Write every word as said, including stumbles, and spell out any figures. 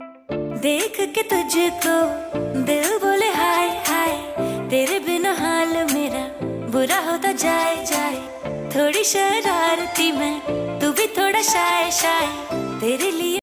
देख के तुझको दिल बोले हाय हाय, तेरे बिना हाल मेरा बुरा होता जाए जाए। थोड़ी शरारती मैं, तू भी थोड़ा शाय शाय, तेरे लिए